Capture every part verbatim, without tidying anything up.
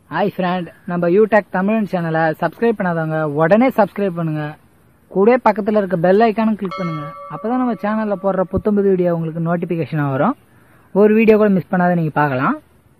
Hi friend, நம்ம யூடெக் தமிழ் சேனலை subscribe பண்ணாதவங்க உடனே சப்ஸ்கிரைப் பண்ணுங்க. கூட பக்கத்தில் இருக்க பெல் ஐக்கானும் கிளிக் பண்ணுங்க. அப்பதான் நம்ம சேனலில் போடுற புத்தம்புது வீடியோ உங்களுக்கு நோட்டிஃபிகேஷனாக வரும். ஒரு வீடியோ கூட மிஸ் பண்ணாத நீங்கள் பார்க்கலாம்.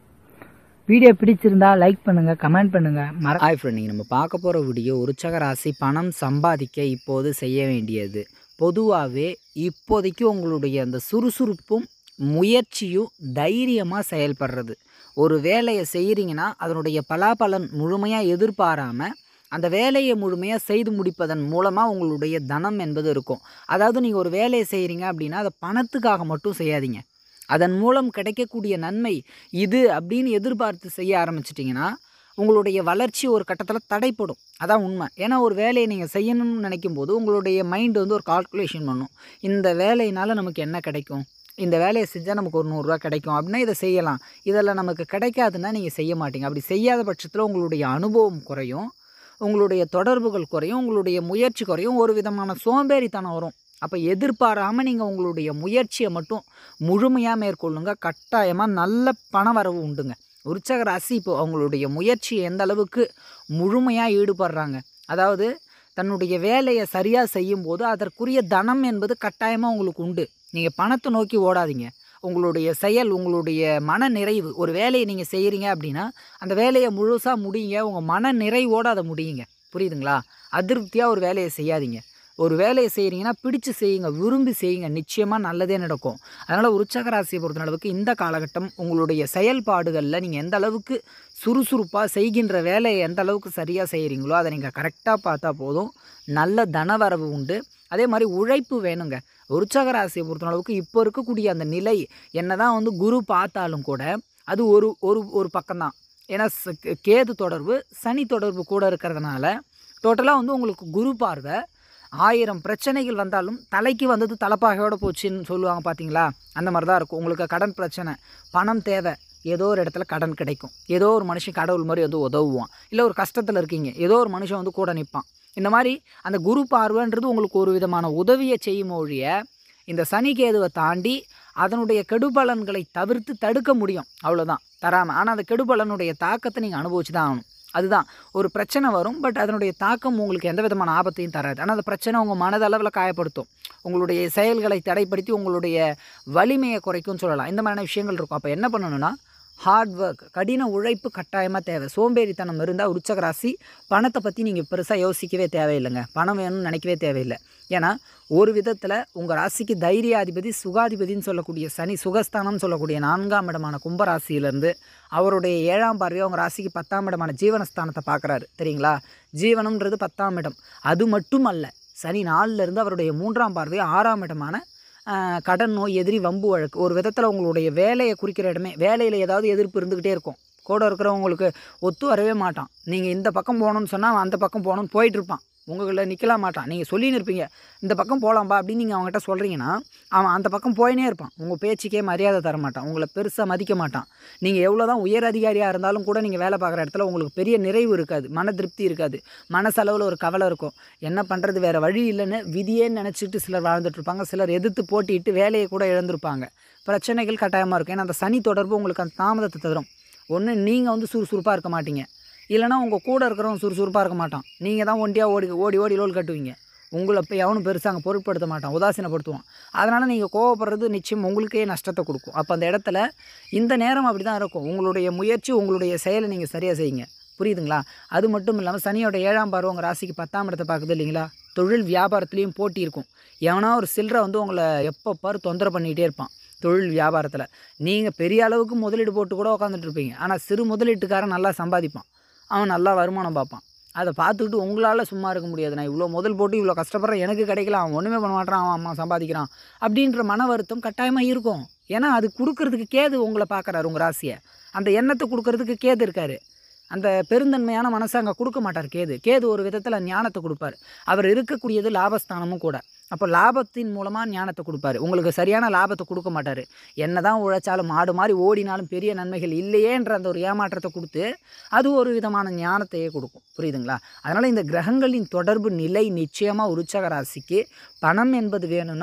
வீடியோ பிடிச்சிருந்தா லைக் பண்ணுங்க, கமெண்ட் பண்ணுங்க. ஹாய் ஃப்ரெண்ட், நீங்கள் நம்ம பார்க்க போகிற வீடியோ விருச்சிக ராசி பணம் சம்பாதிக்க இப்போது செய்ய வேண்டியது. பொதுவாகவே இப்போதைக்கு உங்களுடைய அந்த சுறுசுறுப்பும் முயற்சியும் தைரியமாக செயல்படுறது. ஒரு வேலையை செய்கிறீங்கன்னா அதனுடைய பலாபலன் முழுமையாக எதிர்பாராமல் அந்த வேலையை முழுமையாக செய்து முடிப்பதன் மூலமாக உங்களுடைய தனம் என்பது இருக்கும். அதாவது நீங்கள் ஒரு வேலையை செய்கிறீங்க அப்படின்னா அதை பணத்துக்காக மட்டும் செய்யாதீங்க. அதன் மூலம் கிடைக்கக்கூடிய நன்மை இது அப்படின்னு எதிர்பார்த்து செய்ய ஆரம்பிச்சிட்டிங்கன்னா உங்களுடைய வளர்ச்சி ஒரு கட்டத்தில் தடைப்படும். அதான் உண்மை. ஏன்னா ஒரு வேலையை நீங்கள் செய்யணும்னு நினைக்கும் போது உங்களுடைய மைண்டு வந்து ஒரு கால்குலேஷன் பண்ணும். இந்த வேலையினால் நமக்கு என்ன கிடைக்கும், இந்த வேலையை செஞ்சால் நமக்கு ஒரு நூறுரூவா கிடைக்கும் அப்படின்னா இதை செய்யலாம். இதெல்லாம் நமக்கு கிடைக்காதுன்னா நீங்கள் செய்ய மாட்டீங்க. அப்படி செய்யாத பட்சத்தில் உங்களுடைய அனுபவம் குறையும், உங்களுடைய தொடர்புகள் குறையும், உங்களுடைய முயற்சி குறையும், ஒரு விதமான சோம்பேறித்தனம் வரும். அப்போ எதிர்பாராமல் நீங்கள் உங்களுடைய முயற்சியை மட்டும் முழுமையாக மேற்கொள்ளுங்க. கட்டாயமாக நல்ல பண வரவு உண்டுங்க. விருச்சிக ராசி இப்போ அவங்களுடைய முயற்சியை எந்த அளவுக்கு முழுமையாக ஈடுபடுறாங்க, அதாவது தன்னுடைய வேலையை சரியாக செய்யும்போது அதற்குரிய தனம் என்பது கட்டாயமாக உங்களுக்கு உண்டு. நீங்கள் பணத்தை நோக்கி ஓடாதீங்க. உங்களுடைய செயல், உங்களுடைய மன நிறைவு, ஒரு வேலையை நீங்கள் செய்கிறீங்க அப்படின்னா அந்த வேலையை முழுசாக முடியுங்க. உங்கள் மன நிறைவோடு அதை முடியுங்க. புரியுதுங்களா? அதிருப்தியாக ஒரு வேலையை செய்யாதீங்க. ஒரு வேலையை செய்கிறீங்கன்னா பிடிச்சு செய்யுங்க, விரும்பி செய்யுங்க. நிச்சயமாக நல்லதே நடக்கும். அதனால் விருச்சிக ராசியை பொறுத்த அளவுக்கு இந்த காலகட்டம் உங்களுடைய செயல்பாடுகளில் நீங்கள் எந்த அளவுக்கு சுறுசுறுப்பாக செய்கின்ற வேலையை எந்த அளவுக்கு சரியாக செய்கிறீங்களோ அதை நீங்கள் கரெக்டாக பார்த்தா போதும். நல்ல தனவரவு உண்டு. அதே மாதிரி உழைப்பு வேணுங்க. விருச்சிக ராசியை பொறுத்த அளவுக்கு இப்போ இருக்கக்கூடிய அந்த நிலை என்ன தான் வந்து குரு பார்த்தாலும் கூட அது ஒரு ஒரு ஒரு பக்கம்தான். ஏன்னா கேது தொடர்பு சனி தொடர்பு கூட இருக்கிறதுனால டோட்டலாக வந்து உங்களுக்கு குரு பார்வை ஆயிரம் பிரச்சனைகள் வந்தாலும் தலைக்கு வந்தது தலைப்பாகையோடு போச்சுன்னு சொல்லுவாங்க பார்த்தீங்களா? அந்த மாதிரி தான் இருக்கும். உங்களுக்கு கடன் பிரச்சனை, பணம் தேவை, ஏதோ ஒரு இடத்துல கடன் கிடைக்கும். ஏதோ ஒரு மனுஷன் கடவுள் மாதிரி வந்து உதவுவான். இல்லை ஒரு கஷ்டத்தில் இருக்கீங்க, ஏதோ ஒரு மனுஷன் வந்து கூட நிற்பான். இந்த மாதிரி அந்த குரு பார்வைன்றது உங்களுக்கு ஒரு விதமான உதவியை செய்யும் ஒழிய இந்த சனி கேதுவை தாண்டி அதனுடைய கெடுபலன்களை தவிர்த்து தடுக்க முடியும். அவ்வளோதான், தராமல். ஆனால் அந்த கெடுபலனுடைய தாக்கத்தை நீங்கள் அனுபவிச்சு தான் ஆகணும். அதுதான், ஒரு பிரச்சனை வரும், பட் அதனுடைய தாக்கம் உங்களுக்கு எந்த விதமான ஆபத்தையும் தராது. ஆனால் அந்த பிரச்சனை உங்கள் மனதளவில் காயப்படுத்தும், உங்களுடைய செயல்களை தடைப்படுத்தி உங்களுடைய வலிமையை குறைக்கும்னு சொல்லலாம். இந்த மாதிரியான விஷயங்கள் இருக்கும். அப்போ என்ன பண்ணணும்னா ஹார்ட் ஒர்க், கடின உழைப்பு கட்டாயமாக தேவை. சோம்பேறித்தனம் இருந்தால் விருச்சிக ராசி பணத்தை பற்றி நீங்கள் பெருசாக யோசிக்கவே தேவையில்லைங்க. பணம் வேணும்னு நினைக்கவே தேவையில்லை. ஏன்னா ஒரு விதத்தில் உங்கள் ராசிக்கு தைரியாதிபதி சுகாதிபதினு சொல்லக்கூடிய சனி சுகஸ்தானம்னு சொல்லக்கூடிய நான்காம் இடமான கும்பராசியிலேருந்து அவருடைய ஏழாம் பார்வையாக உங்கள் ராசிக்கு பத்தாம் இடமான ஜீவனஸ்தானத்தை பார்க்குறாரு. தெரியுங்களா? ஜீவனம்ன்றது பத்தாம் இடம். அது மட்டும் அல்ல, சனி நாலுலேருந்து அவருடைய மூன்றாம் பார்வையை ஆறாம் இடமான கடன், நோய், எதிரி, வம்பு வழக்கு, ஒரு விதத்தில் உங்களுடைய வேலையை குறிக்கிற இடமே. வேலையில் ஏதாவது எதிர்ப்பு இருந்துக்கிட்டே இருக்கும். கூட இருக்கிறவங்களுக்கு ஒத்து வரவே மாட்டான். நீங்கள் இந்த பக்கம் போகணும்னு சொன்னால் அவன் அந்த பக்கம் போகணும்னு போயிட்டுருப்பான். உங்களை நிற்கலாம் மாட்டான். நீங்கள் சொல்லின்னு இருப்பீங்க இந்த பக்கம் போகலாம்பா அப்படின்னு நீங்கள் அவங்ககிட்ட சொல்கிறீங்கன்னா அவன் அந்த பக்கம் போயினே இருப்பான். உங்கள் பேச்சுக்கே மரியாதை தர மாட்டான், உங்களை பெருசாக மதிக்க மாட்டான். நீங்கள் எவ்வளோ தான் உயர் அதிகாரியாக இருந்தாலும் கூட நீங்கள் வேலை பார்க்குற இடத்துல உங்களுக்கு பெரிய நிறைவு இருக்காது, மன திருப்தி இருக்காது, மனசளவில் ஒரு கவலை இருக்கும். என்ன பண்ணுறது, வேறு வழி இல்லைன்னு விதியேன்னு நினச்சிட்டு சிலர் வாழ்ந்துட்டுருப்பாங்க. சிலர் எதிர்த்து போட்டிட்டு வேலையை கூட இழந்திருப்பாங்க. பிரச்சனைகள் கட்டாயமாக இருக்கும். ஏன்னா அந்த சனி தொடர்பு உங்களுக்கு அந்த தாமதத்தை தரும். ஒன்று நீங்கள் வந்து சுறுசுறுப்பாக இருக்க மாட்டீங்க, இல்லைனா உங்கள் கூட இருக்கிறவங்க சுறுசுறுப்பாக இருக்க மாட்டான். நீங்கள் தான் ஒண்டியாக ஓடி ஓடி ஓடி லோல் கட்டுவீங்க. உங்களை இப்போ எவனும் பெருசாக அங்கே பொருட்படுத்த மாட்டான், உதாசீனப்படுத்துவான். அதனால் நீங்கள் கோவப்படுறது நிச்சயம் உங்களுக்கே நஷ்டத்தை கொடுக்கும். அப்போ அந்த இடத்துல இந்த நேரம் அப்படி தான் இருக்கும். உங்களுடைய முயற்சி, உங்களுடைய செயலை நீங்கள் சரியாக செய்யுங்க. புரியுதுங்களா? அது மட்டும் இல்லாமல் சனியோட ஏழாம் பார்வை உங்கள் ராசிக்கு பத்தாம் இடத்தை பார்க்குது இல்லைங்களா? தொழில் வியாபாரத்துலேயும் போட்டி இருக்கும். எவனா ஒரு சில்லறை வந்து உங்களை எப்போ பாரு தொந்தரவு பண்ணிகிட்டே இருப்பான். தொழில் வியாபாரத்தில் நீங்கள் பெரிய அளவுக்கு முதலீடு போட்டு கூட உட்காந்துட்டு இருப்பீங்க. ஆனால் சிறு முதலீட்டுக்காரன் நல்லா சம்பாதிப்பான், அவன் நல்லா வருமானம் பார்ப்பான். அதை பார்த்துக்கிட்டு உங்களால் சும்மா இருக்க முடியாது. நான் இவ்வளோ முதல் போட்டு இவ்வளோ கஷ்டப்படுறேன், எனக்கு கிடைக்கல, அவன் ஒன்றுமே பண்ண மாட்டான், அவன் அம்மா சம்பாதிக்கிறான் அப்படின்ற மன வருத்தம் கட்டாயமாக இருக்கும். ஏன்னா அது கொடுக்கறதுக்கு கேது உங்களை பார்க்குறாரு, உங்கள் ராசியை. அந்த எண்ணத்தை கொடுக்கறதுக்கு கேது இருக்கார். அந்த பெருந்தன்மையான மனசை அங்கே கொடுக்க மாட்டார் கேது. கேது ஒரு விதத்தில் ஞானத்தை கொடுப்பார். அவர் இருக்கக்கூடியது லாபஸ்தானமும் கூட. அப்போ லாபத்தின் மூலமாக ஞானத்தை கொடுப்பாரு. உங்களுக்கு சரியான லாபத்தை கொடுக்க மாட்டார். என்ன தான் உழைச்சாலும் மாடு மாதிரி ஓடினாலும் பெரிய நன்மைகள் இல்லையேன்ற அந்த ஒரு ஏமாற்றத்தை கொடுத்து அது ஒரு விதமான ஞானத்தையே கொடுக்கும். புரியுதுங்களா? அதனால் இந்த கிரகங்களின் தொடர்பு நிலை நிச்சயமாக விருச்சிக ராசிக்கு பணம் என்பது வேணும்னா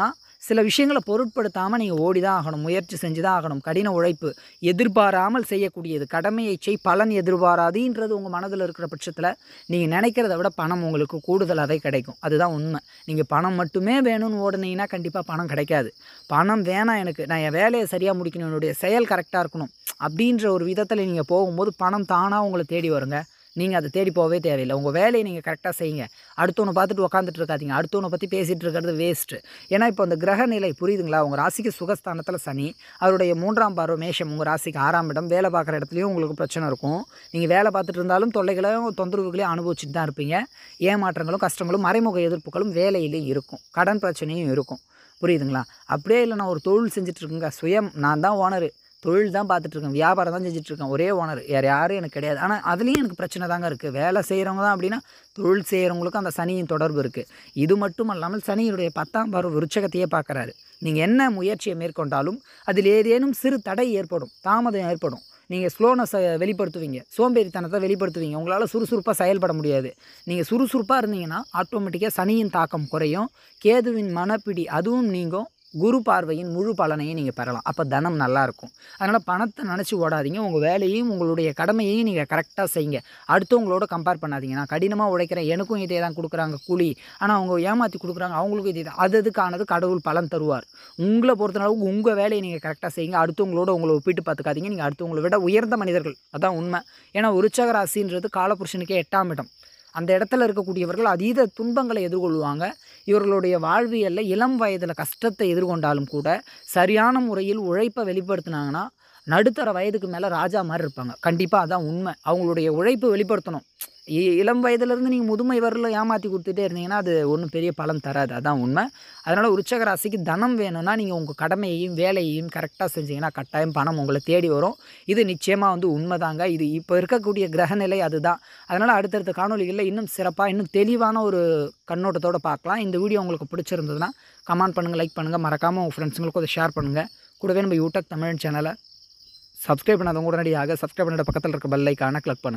சில விஷயங்களை பொருட்படுத்தாமல் நீங்கள் ஓடி தான் ஆகணும், முயற்சி செஞ்சு தான் ஆகணும். கடின உழைப்பு, எதிர்பாராமல் செய்யக்கூடியது, கடமையை செய் பலன் எதிர்பாராதுன்றது உங்கள் மனதில் இருக்கிற பட்சத்தில் நீங்கள் நினைக்கிறத விட பணம் உங்களுக்கு கூடுதலாகவே கிடைக்கும். அதுதான் உண்மை. நீங்கள் பணம் மட்டுமே வேணும்னு ஓடுனீங்கன்னா கண்டிப்பாக பணம் கிடைக்காது. பணம் வேணாம், எனக்கு நான் என் வேலையை சரியாக முடிக்கணும், என்னுடைய செயல் கரெக்டாக இருக்கணும் அப்படின்ற ஒரு விதத்தில் நீங்கள் போகும்போது பணம் தானாக உங்களை தேடி வருங்க. நீங்கள் அதை தேடி போகவே தேவையில்லை. உங்கள் வேலையை நீங்கள் கரெக்டாக செய்யுங்க. அடுத்தவனை பார்த்துட்டு உட்காந்துட்டு இருக்காதீங்க. அடுத்தவனை பற்றி பேசிகிட்டு இருக்கிறது வேஸ்ட்டு. ஏன்னா இப்போ அந்த கிரக நிலை புரியுதுங்களா? உங்கள் ராசிக்கு சுகஸ்தானத்தில் சனி, அவருடைய மூன்றாம் பார்வை மேஷம், உங்கள் ராசிக்கு ஆறாம் இடம். வேலை பார்க்குற இடத்துலையும் உங்களுக்கு பிரச்சனை இருக்கும். நீங்கள் வேலை பார்த்துட்டு இருந்தாலும் தொல்லைகளையும் தொந்தரவுகளையும் அனுபவிச்சுட்டு தான் இருப்பீங்க. ஏமாற்றங்களும் கஷ்டங்களும் மறைமுக எதிர்ப்புகளும் வேலையிலையும் இருக்கும். கடன் பிரச்சனையும் இருக்கும். புரியுதுங்களா? அப்படியே இல்லை, நான் ஒரு தொழில் செஞ்சுட்ருக்கேங்க, சுயம், நான் தான் ஓனரு, தொழில் தான் பார்த்துட்ருக்கேன், வியாபாரம் தான் செஞ்சிட்ருக்கேன், ஒரே ஓனர், வேறு யாரும் எனக்கு கிடையாது. ஆனால் அதுலேயும் எனக்கு பிரச்சனை தாங்க இருக்குது. வேலை செய்கிறவங்க தான் அப்படின்னா தொழில் செய்கிறவங்களுக்கும் அந்த சனியின் தொடர்பு இருக்குது. இது மட்டும் அல்லாமல் சனியினுடைய பத்தாம் பார்வை விருச்சகத்தையே பார்க்குறாரு. நீங்கள் என்ன முயற்சியை மேற்கொண்டாலும் அதில் ஏதேனும் சிறு தடை ஏற்படும், தாமதம் ஏற்படும். நீங்கள் ஸ்லோனஸை வெளிப்படுத்துவீங்க, சோம்பேறித்தனத்தை வெளிப்படுத்துவீங்க, உங்களால் சுறுசுறுப்பாக செயல்பட முடியாது. நீங்கள் சுறுசுறுப்பாக இருந்தீங்கன்னா ஆட்டோமேட்டிக்காக சனியின் தாக்கம் குறையும், கேதுவின் மனப்பிடி அதுவும் நீங்கும், குரு பார்வையின் முழு பலனையும் நீங்கள் பெறலாம். அப்போ தனம் நல்லாயிருக்கும். அதனால் பணத்தை நினச்சி ஓடாதீங்க. உங்கள் வேலையையும் உங்களுடைய கடமையையும் நீங்கள் கரெக்டாக செய்யுங்க. அடுத்தவங்களோட கம்பேர் பண்ணாதீங்க. நான் கடினமாக உழைக்கிறேன், எனக்கும் இதே தான் கொடுக்குறாங்க கூலி, ஆனால் அவங்க ஏமாற்றி கொடுக்குறாங்க, அவங்களுக்கும் இதே தான். அது அதுக்கானது கடவுள் பலன் தருவார். உங்களை பொறுத்தளவுக்கு உங்கள் வேலையை நீங்கள் கரெக்டாக செய்யுங்க. அடுத்தவங்களோட உங்களை ஒப்பிட்டு பார்த்துக்காதீங்க. நீங்கள் அடுத்தவங்களை விட உயர்ந்த மனிதர்கள், அதான் உண்மை. ஏன்னா விருச்சிக ராசின்றது காலபுருஷனுக்கே எட்டாம் இடம். அந்த இடத்துல இருக்கக்கூடியவர்கள் அதீத துன்பங்களை எதிர்கொள்வாங்க. இவர்களுடைய வாழ்வியலில் இளம் வயதில் கஷ்டத்தை எதிர்கொண்டாலும் கூட சரியான முறையில் உழைப்பை வெளிப்படுத்தினாங்கன்னா நடுத்தர வயதுக்கு மேலே ராஜா மாதிரி இருப்பாங்க. கண்டிப்பாக அதான் உண்மை. அவங்களுடைய உழைப்பு வெளிப்படுத்தணும். இளம் வயதுலேருந்து நீங்கள் முதுமை வரல ஏமாற்றி கொடுத்துட்டே இருந்தீங்கன்னா அது ஒன்றும் பெரிய பலன் தராது. அதான் உண்மை. அதனால் விருச்சிக ராசிக்கு தனம் வேணும்னா நீங்கள் உங்கள் கடமையையும் வேலையையும் கரெக்டாக செஞ்சீங்கன்னா கட்டாயம் பணம் உங்களை தேடி வரும். இது நிச்சயமாக வந்து உண்மைதாங்க. இது இப்போ இருக்கக்கூடிய கிரகநிலை அதுதான். அதனால் அடுத்தடுத்த காணொலிகளில் இன்னும் சிறப்பாக இன்னும் தெளிவான ஒரு கண்ணோட்டத்தோடு பார்க்கலாம். இந்த வீடியோ உங்களுக்கு பிடிச்சிருந்ததுன்னா கமெண்ட் பண்ணுங்கள், லைக் பண்ணுங்கள், மறக்காமல் உங்கள் ஃப்ரெண்ட்ஸுங்களுக்கு அதை ஷேர் பண்ணுங்கள். கூடவே நம்ம யூடியூப் தமிழ் சேனலை சப்ஸ்கிரைப் பண்ணாதவங்க உடனடியாக சப்ஸ்கிரைப் பண்ணிட பக்கத்தில் இருக்க பெல் ஐக்கானை கிளிக் பண்ணுங்கள்.